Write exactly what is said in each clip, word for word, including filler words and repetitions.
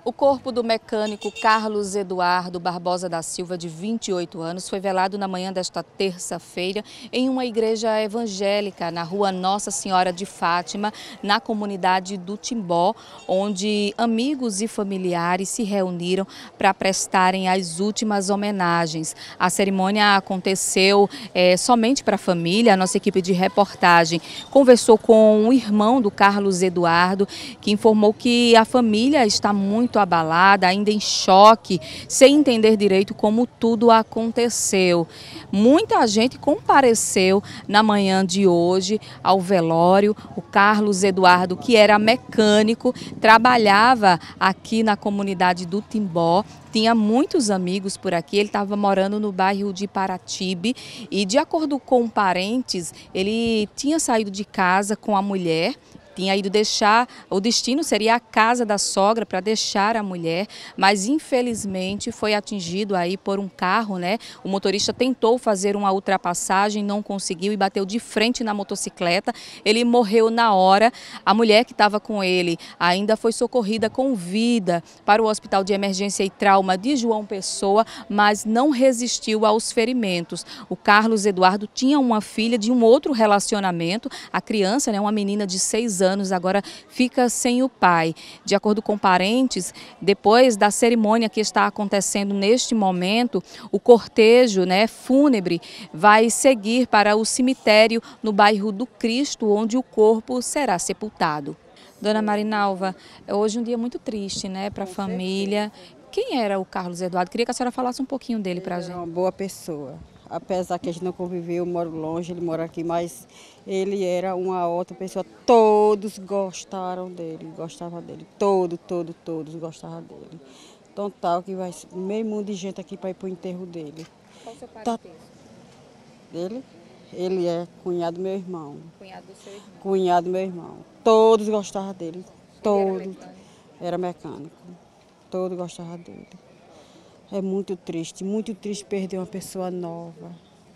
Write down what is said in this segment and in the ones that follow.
O corpo do mecânico Carlos Eduardo Barbosa da Silva, de vinte e oito anos, foi velado na manhã desta terça-feira em uma igreja evangélica na rua Nossa Senhora de Fátima, na comunidade do Timbó, onde amigos e familiares se reuniram para prestarem as últimas homenagens. A cerimônia aconteceu é, somente para a família. A nossa equipe de reportagem conversou com o irmão do Carlos Eduardo, que informou que a família está muito abalada, ainda em choque, sem entender direito como tudo aconteceu. Muita gente compareceu na manhã de hoje ao velório. O Carlos Eduardo, que era mecânico, trabalhava aqui na comunidade do Timbó, tinha muitos amigos por aqui. Ele estava morando no bairro de Paratibe e, de acordo com parentes, ele tinha saído de casa com a mulher, tinha ido deixar, o destino seria a casa da sogra para deixar a mulher, mas infelizmente foi atingido aí por um carro, né? O motorista tentou fazer uma ultrapassagem, não conseguiu e bateu de frente na motocicleta. Ele morreu na hora. A mulher que estava com ele ainda foi socorrida com vida para o Hospital de Emergência e Trauma de João Pessoa, mas não resistiu aos ferimentos. O Carlos Eduardo tinha uma filha de um outro relacionamento. A criança, né, uma menina de seis anos, anos, agora fica sem o pai. De acordo com parentes, depois da cerimônia que está acontecendo neste momento, o cortejo, né, fúnebre vai seguir para o cemitério no bairro do Cristo, onde o corpo será sepultado. Dona Marinalva, hoje é um dia muito triste, né, para a família. Quem era o Carlos Eduardo? Queria que a senhora falasse um pouquinho dele para a gente. Ele era uma boa pessoa. Apesar que a gente não conviveu, eu moro longe, ele mora aqui, mas ele era uma outra pessoa. Todos gostaram dele, gostavam dele. Todo, todo, todos gostavam dele. Então tal que vai meio mundo de gente aqui para ir para o enterro dele. Qual o seu Tá. parentesco? Dele? Ele é cunhado do meu irmão. Cunhado do seu irmão. Cunhado do meu irmão. Todos gostavam dele. Todos. Ele era mecânico. Era mecânico. Todos gostavam dele. É muito triste, muito triste perder uma pessoa nova.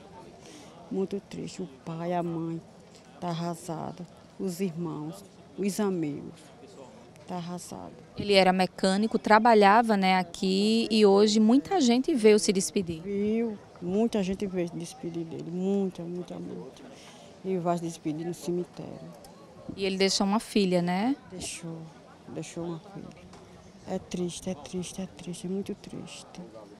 Muito triste. O pai, a mãe, tá arrasado. Os irmãos, os amigos, tá arrasado. Ele era mecânico, trabalhava, né, aqui e hoje muita gente veio se despedir. Viu? Muita gente veio se despedir dele. Muita, muita, muita. E vai se despedir no cemitério. E ele deixou uma filha, né? Deixou, deixou uma filha. É triste, é triste, é triste, é muito triste.